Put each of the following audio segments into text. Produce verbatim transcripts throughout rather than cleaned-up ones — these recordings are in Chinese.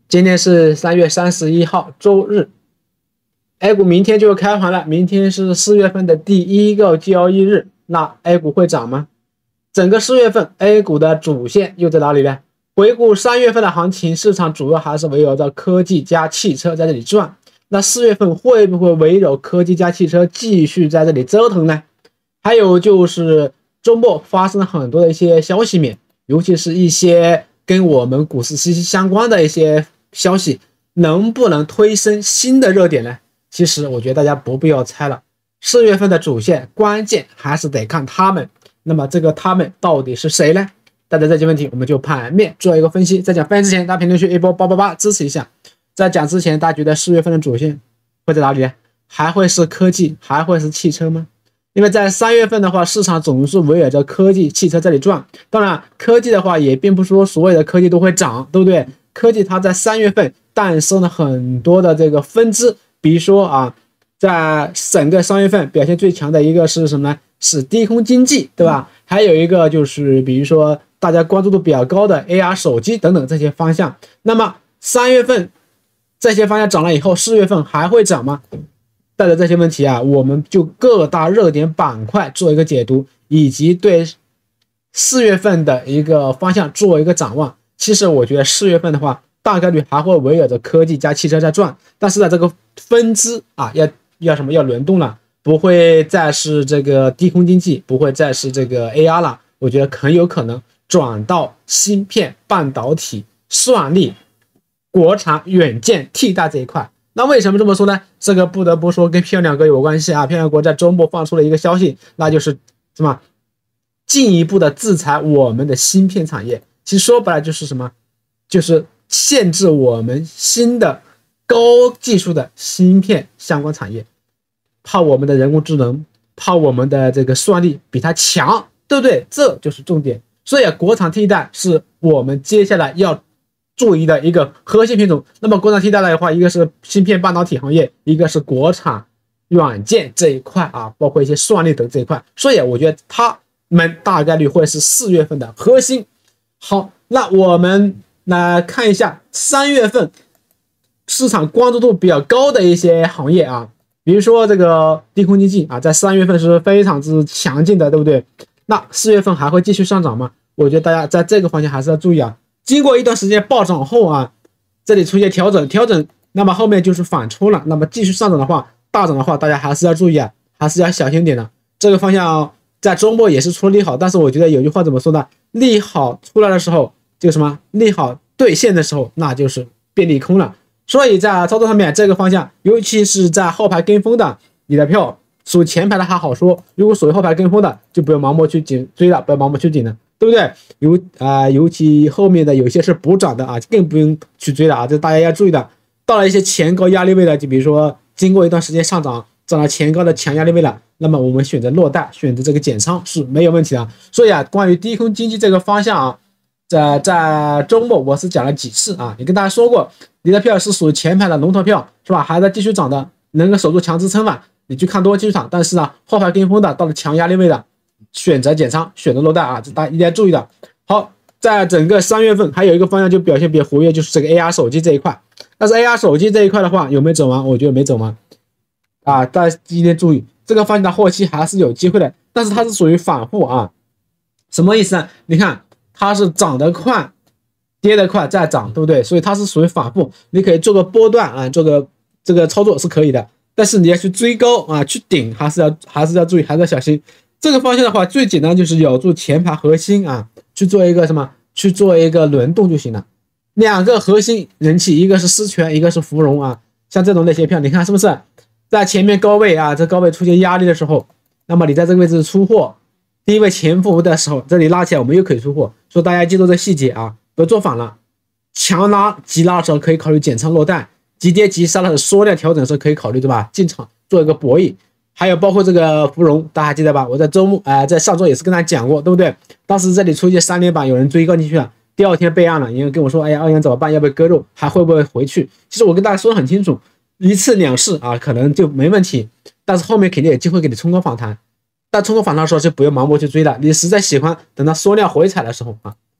今天是三月三十一号，周日。A 股明天就开盘了，明天是四月份的第一个交易日，那 A 股会涨吗？整个四月份 A 股的主线又在哪里呢？回顾三月份的行情，市场主要还是围绕着科技加汽车在这里转。那四月份会不会围绕科技加汽车继续在这里折腾呢？还有就是周末发生了很多的一些消息面，尤其是一些跟我们股市息息相关的一些消息，能不能推升新的热点呢？其实我觉得大家不必要猜了，四月份的主线关键还是得看他们。那么这个他们到底是谁呢？带着这些问题，我们就盘面做一个分析。在讲分析之前，大家评论区一波八八八支持一下。在讲之前，大家觉得四月份的主线会在哪里呢？还会是科技，还会是汽车吗？因为在三月份的话，市场总是围绕着科技、汽车这里转。当然，科技的话也并不是说所有的科技都会涨，对不对？科技它在三月份诞生了很多的这个分支，比如说啊，在整个三月份表现最强的一个是什么呢？是低空经济，对吧？还有一个就是比如说大家关注度比较高的 A R 手机等等这些方向。那么三月份这些方向涨了以后，四月份还会涨吗？带着这些问题啊，我们就各大热点板块做一个解读，以及对四月份的一个方向做一个展望。其实我觉得四月份的话，大概率还会围绕着科技加汽车在转，但是呢，这个分支啊，要要什么要轮动了，不会再是这个低空经济，不会再是这个 A R 了，我觉得很有可能转到芯片、半导体、算力、国产远见替代这一块。那为什么这么说呢？这个不得不说跟漂亮国有关系啊。漂亮国在周末放出了一个消息，那就是什么？进一步的制裁我们的芯片产业。其实说白了就是什么？就是限制我们新的高技术的芯片相关产业，怕我们的人工智能，怕我们的这个算力比它强，对不对？这就是重点。所以啊，国产替代是我们接下来要注意的一个核心品种。那么国产替代的话，一个是芯片半导体行业，一个是国产软件这一块啊，包括一些算力等这一块。所以我觉得他们大概率会是四月份的核心。好，那我们来看一下三月份市场关注度比较高的一些行业啊，比如说这个低空经济啊，在三月份是非常之强劲的，对不对？那四月份还会继续上涨吗？我觉得大家在这个方向还是要注意啊。经过一段时间暴涨后啊，这里出现调整，调整，那么后面就是反抽了。那么继续上涨的话，大涨的话，大家还是要注意啊，还是要小心点的。这个方向在周末也是出了利好，但是我觉得有句话怎么说呢？利好出来的时候，就什么利好兑现的时候，那就是变利空了。所以在操作上面，这个方向，尤其是在后排跟风的，你的票属前排的还好说，如果属于后排跟风的，就不要盲目去紧追了，不要盲目去紧了。对不对？尤啊、呃，尤其后面的有些是补涨的啊，更不用去追了啊，这大家要注意的。到了一些前高压力位的，就比如说经过一段时间上涨，涨到前高的强压力位了，那么我们选择落袋，选择这个减仓是没有问题的。所以啊，关于低空经济这个方向啊，在在周末我是讲了几次啊，也跟大家说过，你的票是属于前排的龙头票，是吧？还在继续涨的，能够守住强支撑嘛，你去看多继续涨。但是呢，后排跟风的，到了强压力位的，选择减仓，选择落袋啊，这大家一定要注意的。好，在整个三月份还有一个方向就表现比较活跃，就是这个 A R 手机这一块。但是 A R 手机这一块的话，有没有走完？我觉得没走完啊，大家一定注意，这个方向的后期还是有机会的，但是它是属于反复啊。什么意思呢？你看它是涨得快，跌得快再涨，对不对？所以它是属于反复，你可以做个波段啊，做个这个操作是可以的。但是你要去追高啊，去顶还是要还是要注意，还是要小心。这个方向的话，最简单就是咬住前排核心啊，去做一个什么？去做一个轮动就行了。两个核心人气，一个是思泉，一个是芙蓉啊。像这种类型票，你看是不是在前面高位啊？这高位出现压力的时候，那么你在这个位置出货，低位潜伏的时候，这里拉起来，我们又可以出货。所以大家记住这细节啊，不要做反了。强拉急拉的时候可以考虑减仓落袋，急跌急杀的缩量调整的时候可以考虑，对吧？进场做一个博弈。还有包括这个芙蓉，大家还记得吧？我在周末，呃，在上周也是跟大家讲过，对不对？当时这里出现三连板，有人追高进去了，第二天备案了，因为跟我说，哎呀，二阳怎么办？要不要割肉？还会不会回去？其实我跟大家说得很清楚，一次两次啊，可能就没问题，但是后面肯定有机会给你冲高反弹。但冲高反弹的时候就不要盲目去追了，你实在喜欢，等它缩量回踩的时候啊，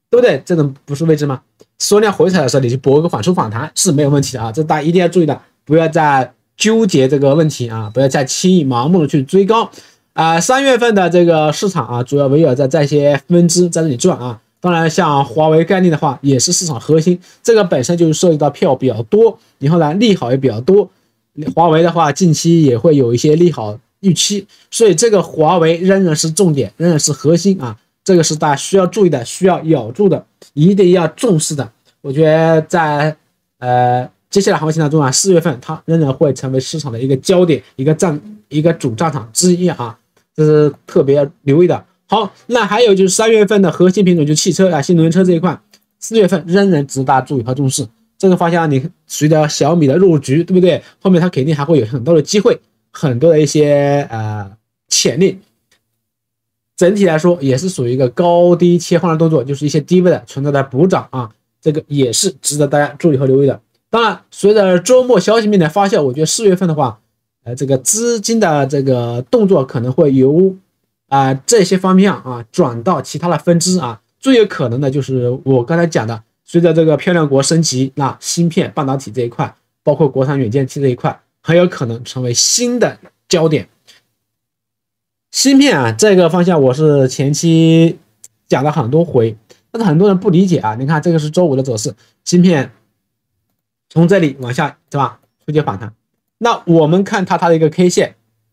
对不对？这种不是位置吗？缩量回踩的时候，你去博个反抽反弹是没有问题的啊，这大家一定要注意的，不要再纠结这个问题啊，不要再轻易盲目的去追高啊。三月份的这个市场啊，主要围绕在这些分支在这里转啊。当然，像华为概念的话，也是市场核心，这个本身就是涉及到票比较多，以后呢利好也比较多。华为的话，近期也会有一些利好预期，所以这个华为仍然是重点，仍然是核心啊。这个是大家需要注意的，需要咬住的，一定要重视的。我觉得在呃接下来行情当中啊，四月份它仍然会成为市场的一个焦点，一个战一个主战场之一啊，这是特别要留意的。好，那还有就是三月份的核心品种就汽车啊，新能源车这一块，四月份仍然值得大家注意和重视。这个方向你随着小米的入局，对不对？后面它肯定还会有很多的机会，很多的一些呃潜力。整体来说也是属于一个高低切换的动作，就是一些低位的存在的补涨啊，这个也是值得大家注意和留意的。当然，随着周末消息面的发酵，我觉得四月份的话，呃，这个资金的这个动作可能会由啊、呃、这些方面啊转到其他的分支啊，最有可能的就是我刚才讲的，随着这个漂亮国升级，那芯片、半导体这一块，包括国产软件器这一块，很有可能成为新的焦点。芯片啊，这个方向我是前期讲了很多回，但是很多人不理解啊。你看这个是周五的走势，芯片从这里往下是吧，出现反弹。那我们看它它的一个 K 线，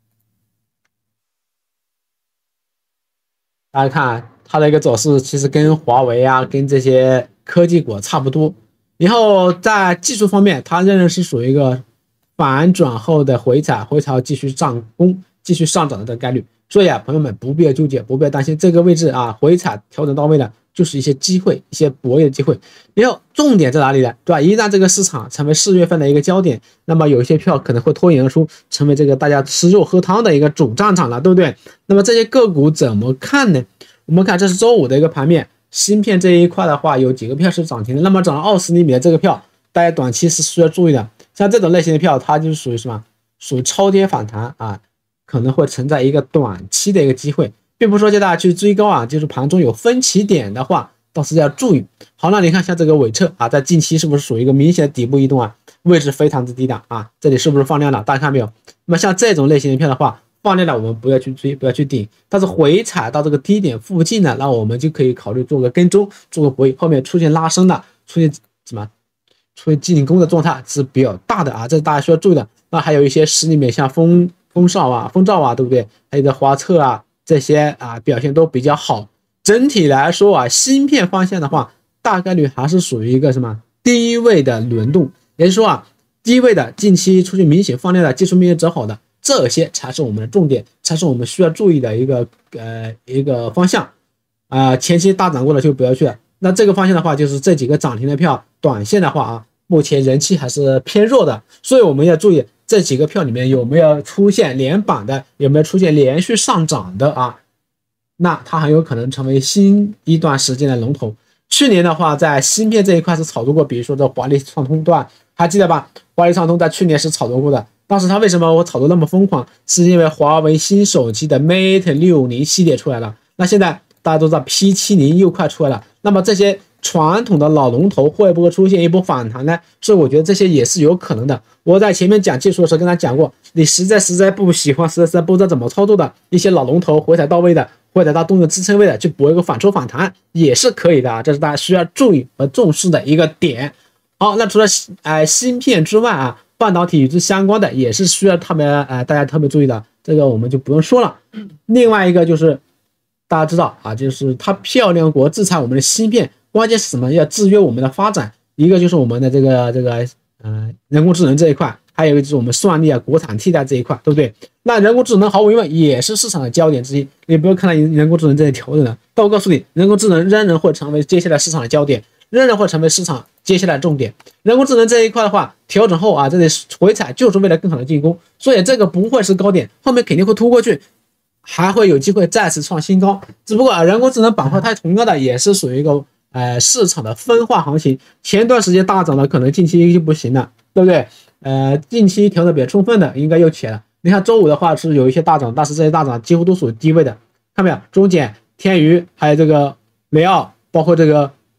大家看它的一个走势，其实跟华为啊，跟这些科技股差不多。然后在技术方面，它仍然是属于一个反转后的回踩，回踩继续上攻，继续上涨的这个概率。所以啊，朋友们不必要纠结，不必要担心这个位置啊，回踩调整到位的，就是一些机会，一些博弈的机会。然后重点在哪里呢？对吧？一旦这个市场成为四月份的一个焦点，那么有一些票可能会脱颖而出，成为这个大家吃肉喝汤的一个主战场了，对不对？那么这些个股怎么看呢？我们看这是周五的一个盘面，芯片这一块的话，有几个票是涨停的。那么涨了二十厘米的这个票，大家短期是需要注意的。像这种类型的票，它就是属于什么？属于超跌反弹啊。可能会存在一个短期的一个机会，并不是说叫大家去追高啊，就是盘中有分歧点的话，倒是要注意。好，那你看像这个伟策啊，在近期是不是属于一个明显的底部移动啊？位置非常之低的啊，这里是不是放量了？大家看没有？那么像这种类型的票的话，放量了我们不要去追，不要去顶，但是回踩到这个低点附近呢，那我们就可以考虑做个跟踪，做个博弈。后面出现拉升的，出现什么？出现进攻的状态是比较大的啊，这是大家需要注意的。那还有一些实里面像风。风哨啊，风兆啊，对不对？还有的华策啊，这些啊表现都比较好。整体来说啊，芯片方向的话，大概率还是属于一个什么低位的轮动，也就是说啊，低位的近期出现明显放量的技术面走好的，这些才是我们的重点，才是我们需要注意的一个呃一个方向啊、呃。前期大涨过的就不要去了。那这个方向的话，就是这几个涨停的票，短线的话啊，目前人气还是偏弱的，所以我们要注意。这几个票里面有没有出现连板的，有没有出现连续上涨的啊？那它很有可能成为新一段时间的龙头。去年的话，在芯片这一块是炒作过，比如说这华丽创通段，还记得吧？华丽创通在去年是炒作过的，当时它为什么我炒作那么疯狂？是因为华为新手机的 Mate 六十系列出来了。那现在大家都知道 P 七十 又快出来了，那么这些传统的老龙头会不会出现一波反弹呢？所以我觉得这些也是有可能的。我在前面讲技术的时候跟他讲过，你实在实在不喜欢，实在实在不知道怎么操作的一些老龙头，回踩到位的，回踩到动作支撑位的，去搏一个反抽反弹也是可以的啊，这是大家需要注意和重视的一个点。好，那除了呃芯片之外啊，半导体与之相关的也是需要特别呃大家特别注意的，这个我们就不用说了。另外一个就是大家知道啊，就是它漂亮国制裁我们的芯片。关键是什么？要制约我们的发展。一个就是我们的这个这个呃人工智能这一块，还有一个就是我们算力啊、国产替代这一块，对不对？那人工智能毫无疑问也是市场的焦点之一。你不要看到人工智能这里调整了，但我告诉你，人工智能仍然会成为接下来市场的焦点，仍然会成为市场接下来的重点。人工智能这一块的话，调整后啊，这里回踩就是为了更好的进攻，所以这个不会是高点，后面肯定会突过去。还会有机会再次创新高，只不过啊，人工智能板块它同样的也是属于一个呃市场的分化行情，前段时间大涨的可能近期就不行了，对不对？呃，近期调整比较充分的应该又起来了。你看周五的话是有一些大涨，但是这些大涨几乎都属于低位的，看没有？中简、天娱还有这个雷奥，包括这个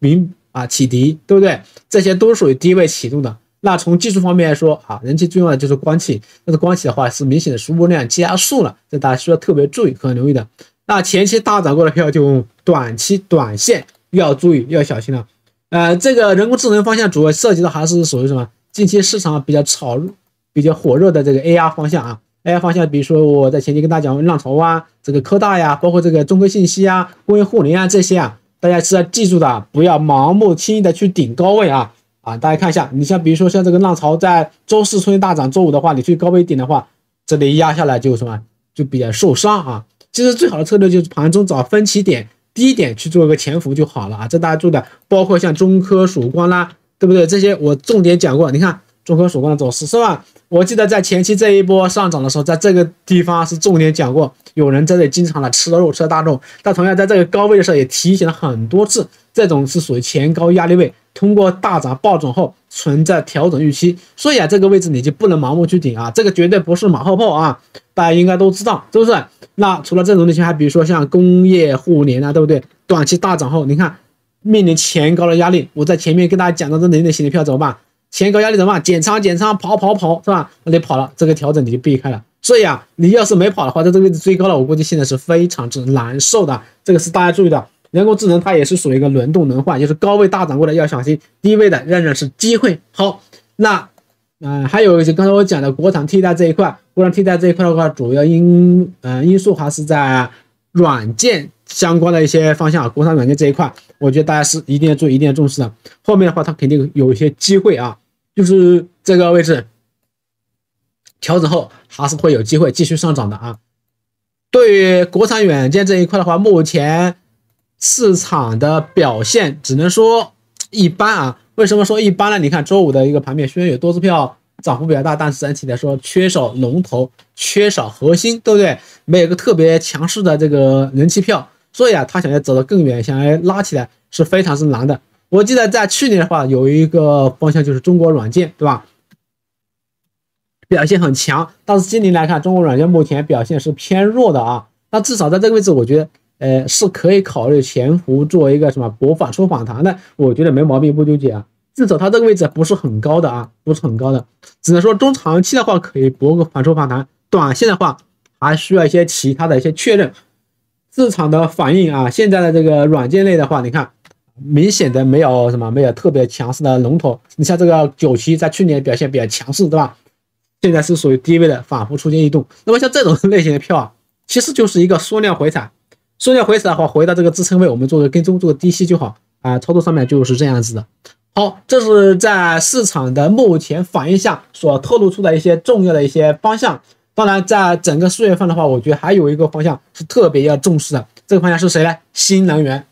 明啊启迪，对不对？这些都是属于低位启动的。那从技术方面来说啊，人气最重要的就是光启，但是光启的话是明显的输入量加速了，这大家需要特别注意和留意的。那前期大涨过的票，就短期短线要注意要小心了。呃，这个人工智能方向主要涉及的还是属于什么？近期市场比较炒、比较火热的这个 A R 方向啊 ，A R 方向，比如说我在前期跟大家讲浪潮啊，这个科大呀，包括这个中科信息啊、工业互联啊这些啊，大家是要记住的，不要盲目轻易的去顶高位啊。啊，大家看一下，你像比如说像这个浪潮在周四出现大涨，周五的话你去高位顶的话，这里压下来就什么就比较受伤啊。其实最好的策略就是盘中找分歧点、低点去做一个潜伏就好了啊。这大家注意的，包括像中科曙光啦，对不对？这些我重点讲过。你看中科曙光的走势是吧？我记得在前期这一波上涨的时候，在这个地方是重点讲过，有人在这里经常的吃了肉吃了大肉，但同样在这个高位的时候也提醒了很多次，这种是属于前高压力位。通过大涨爆准后存在调整预期，所以啊，这个位置你就不能盲目去顶啊，这个绝对不是马后炮啊，大家应该都知道，是不是？那除了这种类型，还比如说像工业互联啊，对不对？短期大涨后，你看面临前高的压力，我在前面跟大家讲到这类型的票怎么办？前高压力怎么办？减仓减仓，跑跑跑，是吧？那你跑了，这个调整你就避开了。所以啊，你要是没跑的话，在这个位置追高了，我估计现在是非常之难受的，这个是大家注意的。人工智能它也是属于一个轮动轮换，就是高位大涨过的要小心，低位的仍然是机会。好，那呃还有就刚才我讲的国产替代这一块，国产替代这一块的话，主要因呃因素还是在软件相关的一些方向，国产软件这一块，我觉得大家是一定要注意，一定要重视的。后面的话，它肯定有一些机会啊，就是这个位置调整后还是会有机会继续上涨的啊。对于国产软件这一块的话，目前市场的表现只能说一般啊。为什么说一般呢？你看周五的一个盘面，虽然有多只票涨幅比较大，但是整体来说缺少龙头，缺少核心，对不对？没有一个特别强势的这个人气票，所以啊，他想要走得更远，想要拉起来是非常之难的。我记得在去年的话，有一个方向就是中国软件，对吧？表现很强，但是今年来看，中国软件目前表现是偏弱的啊。那至少在这个位置，我觉得。呃，是可以考虑潜伏做一个什么博反抽反弹的，我觉得没毛病，不纠结啊。至少它这个位置不是很高的啊，不是很高的，只能说中长期的话可以博个反抽反弹，短线的话还需要一些其他的一些确认。市场的反应啊，现在的这个软件类的话，你看明显的没有什么没有特别强势的龙头，你像这个九七在去年表现比较强势，对吧？现在是属于低位的反复出现异动。那么像这种类型的票啊，其实就是一个缩量回踩。缩量回踩的话，回到这个支撑位，我们做个跟踪，做个低吸就好啊。操作上面就是这样子的。好，这是在市场的目前反应下所透露出的一些重要的一些方向。当然，在整个四月份的话，我觉得还有一个方向是特别要重视的。这个方向是谁呢？新能源。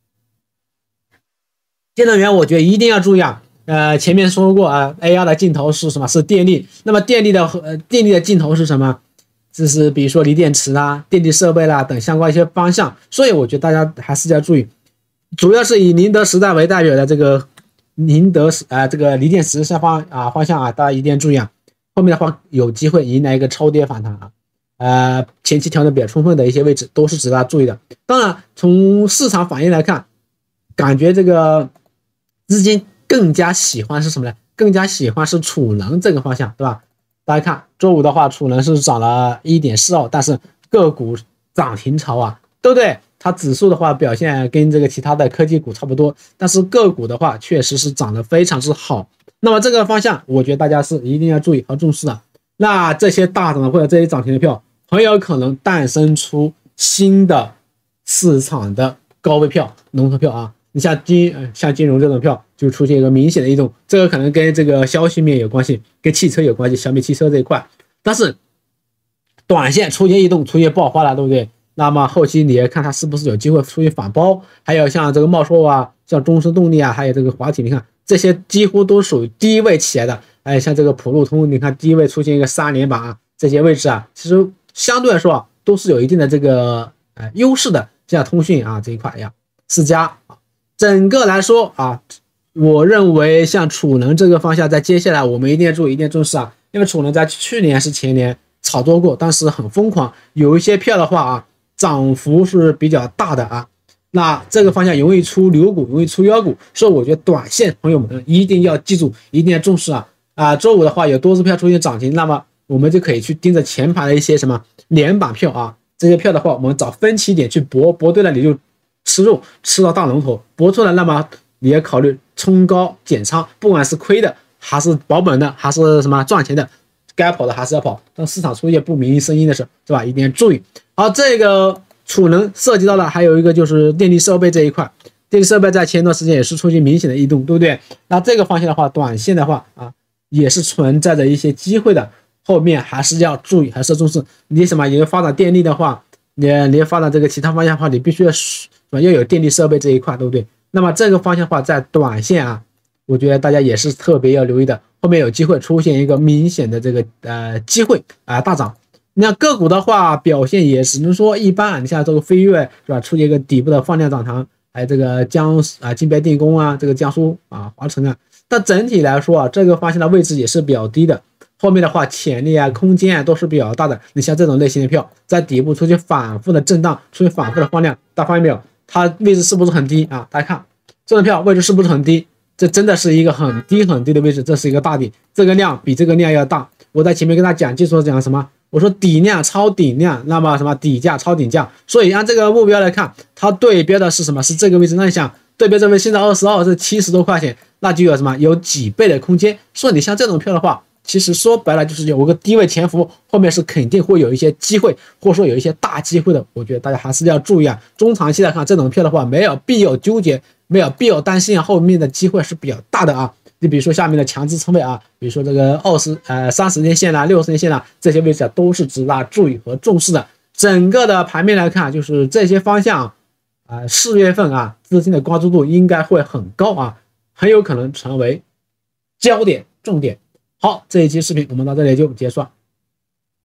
新能源，我觉得一定要注意啊。呃，前面说过啊 ，A R 的镜头是什么？是电力。那么电力的呃电力的镜头是什么？就是比如说锂电池啦、电力设备啦等相关一些方向，所以我觉得大家还是要注意，主要是以宁德时代为代表的这个宁德时啊、呃、这个锂电池下方啊方向啊，大家一定要注意啊。后面的话有机会迎来一个超跌反弹啊，呃前期调整比较充分的一些位置都是值得注意的。当然，从市场反应来看，感觉这个资金更加喜欢是什么呢？更加喜欢是储能这个方向，对吧？大家看，周五的话，储能是涨了 一点四二，但是个股涨停潮啊，对不对？它指数的话表现跟这个其他的科技股差不多，但是个股的话确实是涨得非常之好。那么这个方向，我觉得大家是一定要注意和重视的。那这些大涨的或者这些涨停的票，很有可能诞生出新的市场的高位票、龙头票啊。你像金像金融这种票就出现一个明显的异动，这个可能跟这个消息面有关系，跟汽车有关系，小米汽车这一块。但是短线出现异动，出现爆发了，对不对？那么后期你也看它是不是有机会出现反包。还有像这个茂硕啊，像中升动力啊，还有这个华体，你看这些几乎都属于低位起来的。哎，像这个普路通，你看低位出现一个三连板啊，这些位置啊，其实相对来说啊，都是有一定的这个呃优势的。像通讯啊这一块呀，世嘉啊。整个来说啊，我认为像储能这个方向，在接下来我们一定要注意，一定要重视啊，因为储能在去年是前年炒作过，但是很疯狂，有一些票的话啊，涨幅是比较大的啊。 那这个方向容易出牛股，容易出妖股，所以我觉得短线朋友们一定要记住，一定要重视啊啊！周五的话有多只票出现涨停，那么我们就可以去盯着前排的一些什么连板票啊，这些票的话，我们找分歧点去搏，搏对了你就吃肉吃到大龙头，搏错了那么你也考虑冲高减仓，不管是亏的还是保本的，还是什么赚钱的，该跑的还是要跑。当市场出现不明声音的时候，是吧？一定要注意。好，这个储能涉及到了还有一个就是电力设备这一块，电力设备在前段时间也是出现明显的异动，对不对？那这个方向的话，短线的话啊，也是存在着一些机会的，后面还是要注意，还是要重视。你什么？你要发展电力的话，你你要发展这个其他方向的话，你必须要要有电力设备这一块，对不对？那么这个方向的话，在短线啊，我觉得大家也是特别要留意的，后面有机会出现一个明显的这个呃机会啊、呃、大涨。那个股的话表现也只能说一般，你像这个飞跃是吧，出现一个底部的放量涨堂，还有这个江啊金边电工啊，这个江苏啊华晨啊，但整体来说啊，这个方向的位置也是比较低的，后面的话潜力啊空间啊都是比较大的。你像这种类型的票，在底部出现反复的震荡，出现反复的放量，大家发现没有？它位置是不是很低啊？大家看这种票位置是不是很低？这真的是一个很低很低的位置，这是一个大底，这个量比这个量要大。我在前面跟大家讲，技术讲什么？我说底量超顶量，那么什么底价超顶价，所以按这个目标来看，它对标的是什么？是这个位置。那你想对标这位现在二十二是七十多块钱，那就有什么？有几倍的空间。所以你像这种票的话，其实说白了就是有个低位潜伏，后面是肯定会有一些机会，或者说有一些大机会的。我觉得大家还是要注意啊。中长期来看，这种票的话没有必要纠结，没有必要担心啊，后面的机会是比较大的啊。你比如说下面的强制仓位啊，比如说这个二十呃三十天线啊、六十天线啊，这些位置啊都是值得注意和重视的。整个的盘面来看，就是这些方向啊，四、呃、月份啊资金的关注度应该会很高啊，很有可能成为焦点重点。好，这一期视频我们到这里就结束了。